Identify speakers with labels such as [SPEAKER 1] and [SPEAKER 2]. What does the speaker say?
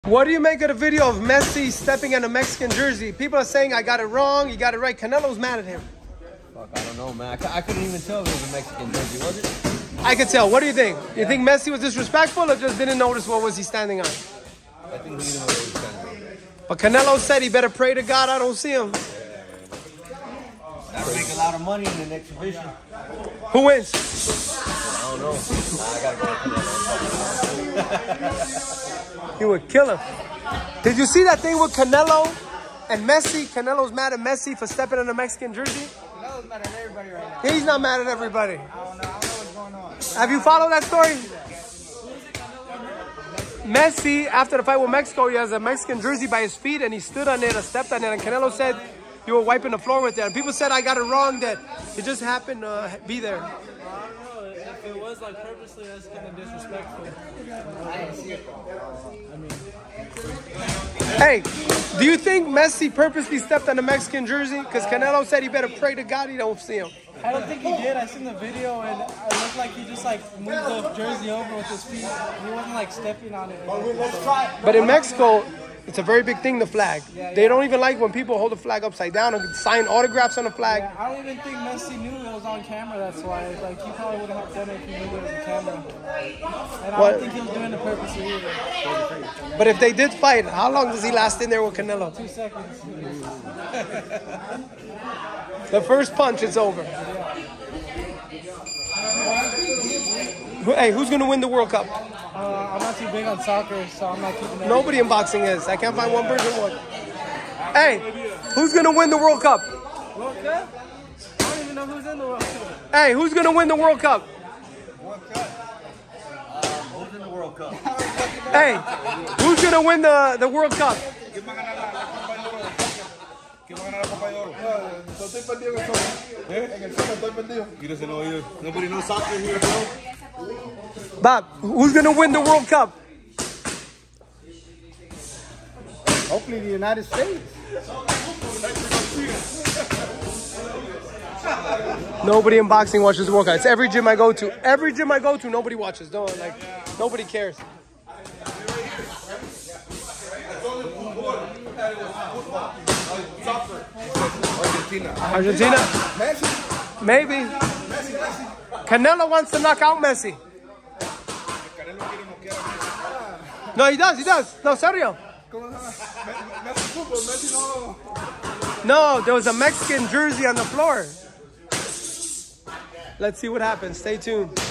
[SPEAKER 1] What do you make of the video of Messi stepping in a Mexican jersey? People are saying I got it wrong, you got it right. Canelo's mad at him.
[SPEAKER 2] Fuck, I don't know, man. I couldn't even tell if it was a Mexican jersey, was it?
[SPEAKER 1] I could tell. What do you think? You think Messi was disrespectful or just didn't notice what was he standing on?
[SPEAKER 2] I think he didn't know what he was standing on.
[SPEAKER 1] But Canelo said he better pray to God I don't see him.
[SPEAKER 2] That'll make a lot of money in the next division.
[SPEAKER 1] Who wins?
[SPEAKER 2] I don't know. I gotta go with Canelo.
[SPEAKER 1] He would kill him. Did you see that thing with Canelo and Messi? Canelo's mad at Messi for stepping in a Mexican jersey.
[SPEAKER 3] Canelo's mad at everybody right now.
[SPEAKER 1] He's not mad at everybody.
[SPEAKER 3] I don't know what's going on.
[SPEAKER 1] Have you followed that story? Messi, after the fight with Mexico, he has a Mexican jersey by his feet and he stood on it or stepped on it. And Canelo said you were wiping the floor with it. And people said I got it wrong, that it just happened to be there.
[SPEAKER 4] I don't know. If it was like purposely, that's kind of disrespectful.
[SPEAKER 3] I didn't see it.
[SPEAKER 1] Hey, do you think Messi purposely stepped on the Mexican jersey? Because Canelo said he better pray to God he don't see him.
[SPEAKER 4] I don't think he did. I seen the video and it looked like he just like moved the jersey over with his feet. He wasn't like stepping on it.
[SPEAKER 1] But in Mexico, it's a very big thing, the flag. They don't even like when people hold the flag upside down and sign autographs on the flag.
[SPEAKER 4] Yeah, I don't even think Messi knew it was on camera. That's why, like, he probably wouldn't have done it if he knew it was on camera. And I don't think he was doing it purposely either.
[SPEAKER 1] But if they did fight, how long does he last in there with Canelo?
[SPEAKER 4] 2 seconds.
[SPEAKER 1] The first punch, it's over. Hey, who's going to win the World Cup?
[SPEAKER 4] I'm not too big on soccer, so I'm not keeping that.
[SPEAKER 1] Nobody in boxing is. I can't find one person who won. Hey, who's going to win the World Cup?
[SPEAKER 4] World Cup? I don't even know who's in the World Cup.
[SPEAKER 1] Hey, who's going to win the World Cup?
[SPEAKER 2] World Cup? Who's in the World Cup?
[SPEAKER 1] Hey, who's going to win the World Cup?
[SPEAKER 2] Nobody knows soccer here, bro.
[SPEAKER 1] Bob, who's going to win the World Cup?
[SPEAKER 3] Hopefully the United States.
[SPEAKER 1] Nobody in boxing watches the World Cup. It's every gym I go to. Every gym I go to, nobody watches. Don't, like, nobody cares. Argentina? Maybe. Canelo wants to knock out Messi. No, he does. No, serio. No, there was a Mexican jersey on the floor. Let's see what happens. Stay tuned.